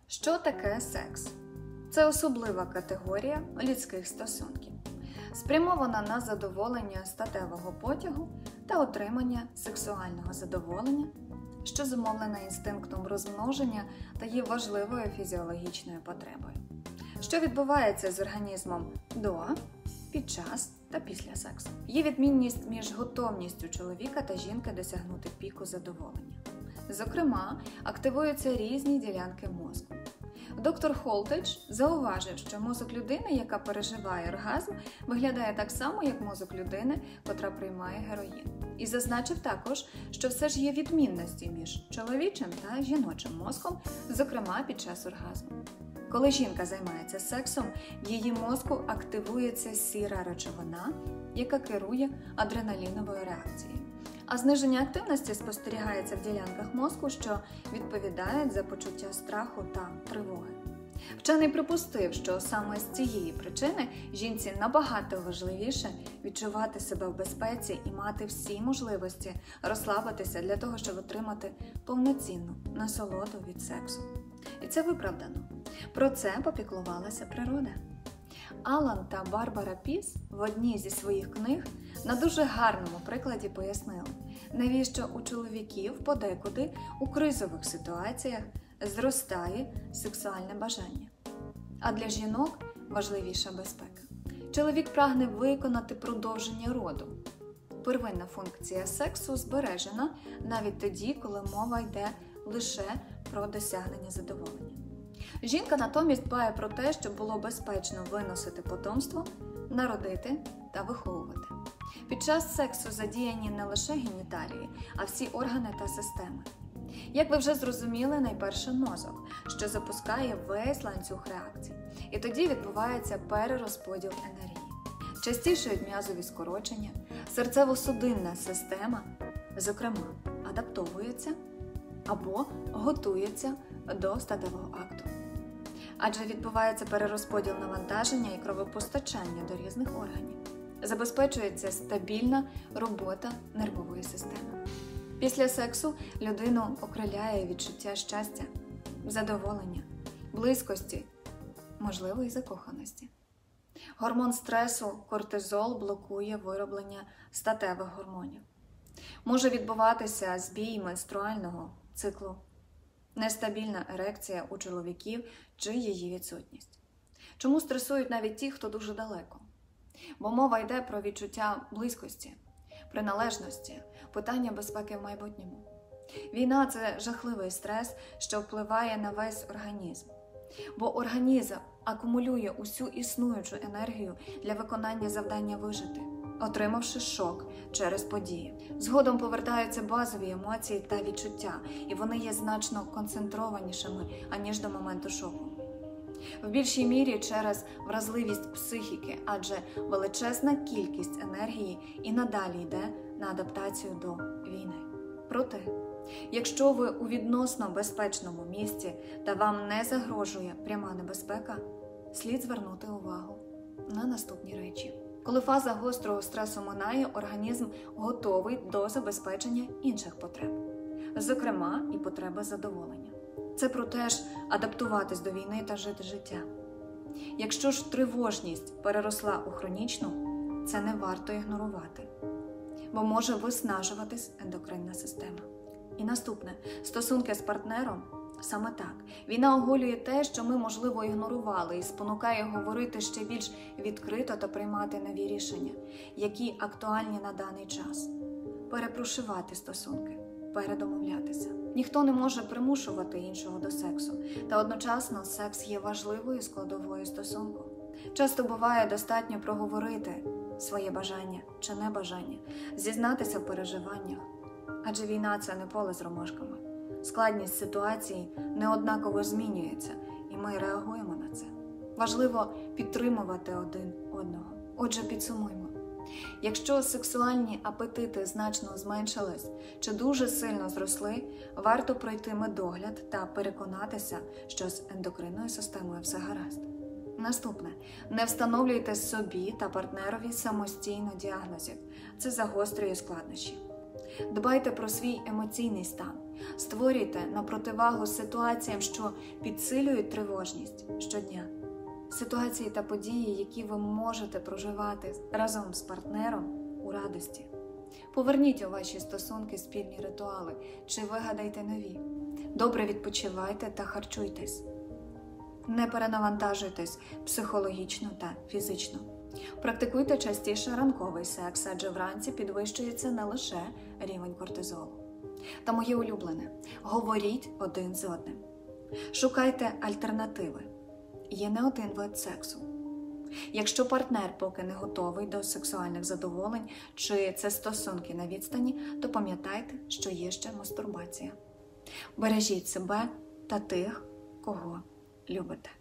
Що таке секс? Це особлива категорія людських стосунків, спрямована на задоволення статевого потягу та отримання сексуального задоволення, що зумовлена інстинктом розмноження та є важливою фізіологічною потребою. Що відбувається з організмом до, під час та після сексу? Є відмінність між готовністю чоловіка та жінки досягнути піку задоволення. Зокрема, активуються різні ділянки мозку. Доктор Холтедж зауважив, що мозок людини, яка переживає оргазм, виглядає так само, як мозок людини, котра приймає героїн. І зазначив також, що все ж є відмінності між чоловічим та жіночим мозком, зокрема під час оргазму. Коли жінка займається сексом, в її мозку активується сіра речовина, яка керує адреналіновою реакцією. А зниження активності спостерігається в ділянках мозку, що відповідають за почуття страху та тривоги. Вчений припустив, що саме з цієї причини жінці набагато важливіше відчувати себе в безпеці і мати всі можливості розслабитися для того, щоб отримати повноцінну насолоду від сексу. І це виправдано. Про це попіклувалася природа. Алан та Барбара Піс в одній зі своїх книг на дуже гарному прикладі пояснили, навіщо у чоловіків подекуди у кризових ситуаціях зростає сексуальне бажання. А для жінок важливіша безпека. Чоловік прагне виконати продовження роду. Первинна функція сексу збережена навіть тоді, коли мова йде лише про досягнення задоволення. Жінка натомість дбає про те, щоб було безпечно виносити потомство, народити та виховувати. Під час сексу задіяні не лише геніталії, а всі органи та системи. Як ви вже зрозуміли, найперше мозок, що запускає весь ланцюг реакцій. І тоді відбувається перерозподіл енергії. Частішають м'язові скорочення, серцево-судинна система, зокрема, адаптовується або готується до статевого акту. Адже відбувається перерозподіл навантаження і кровопостачання до різних органів. Забезпечується стабільна робота нервової системи. Після сексу людину окриляє відчуття щастя, задоволення, близькості, можливо, і закоханості. Гормон стресу кортизол блокує вироблення статевих гормонів. Може відбуватися збій менструального циклу, нестабільна ерекція у чоловіків чи її відсутність. Чому стресують навіть ті, хто дуже далеко? Бо мова йде про відчуття близькості, приналежності, питання безпеки в майбутньому. Війна – це жахливий стрес, що впливає на весь організм. Бо організм акумулює усю існуючу енергію для виконання завдання вижити, отримавши шок через події. Згодом повертаються базові емоції та відчуття, і вони є значно концентрованішими, аніж до моменту шоку. В більшій мірі через вразливість психіки, адже величезна кількість енергії і надалі йде на адаптацію до війни. Проте, якщо ви у відносно безпечному місці та вам не загрожує пряма небезпека, слід звернути увагу на наступні речі. Коли фаза гострого стресу минає, організм готовий до забезпечення інших потреб, зокрема і потреби задоволення. Це про те ж адаптуватись до війни та жити життя. Якщо ж тривожність переросла у хронічну, це не варто ігнорувати, бо може виснажуватись ендокринна система. І наступне – стосунки з партнером. Саме так. Війна оголює те, що ми, можливо, ігнорували, і спонукає говорити ще більш відкрито та приймати нові рішення, які актуальні на даний час. Перепрошивати стосунки, передомовлятися. Ніхто не може примушувати іншого до сексу, та одночасно секс є важливою складовою стосунку. Часто буває достатньо проговорити своє бажання чи небажання, зізнатися в переживаннях. Адже війна – це не поле з ромашками. Складність ситуації неоднаково змінюється, і ми реагуємо на це. Важливо підтримувати один одного. Отже, підсумуймо. Якщо сексуальні апетити значно зменшились чи дуже сильно зросли, варто пройти медогляд та переконатися, що з ендокринною системою все гаразд. Наступне. Не встановлюйте собі та партнерові самостійно діагнозів. Це загострює складнощі. Дбайте про свій емоційний стан. Створюйте на противагу ситуаціям, що підсилюють тривожність щодня. Ситуації та події, які ви можете проживати разом з партнером у радості. Поверніть у ваші стосунки спільні ритуали чи вигадайте нові. Добре відпочивайте та харчуйтесь. Не перенавантажуйтесь психологічно та фізично. Практикуйте частіше ранковий секс, адже вранці підвищується не лише рівень кортизолу. Та моє улюблене – говоріть один з одним. Шукайте альтернативи. Є не один вид сексу. Якщо партнер поки не готовий до сексуальних задоволень, чи це стосунки на відстані, то пам'ятайте, що є ще мастурбація. Бережіть себе та тих, кого любите.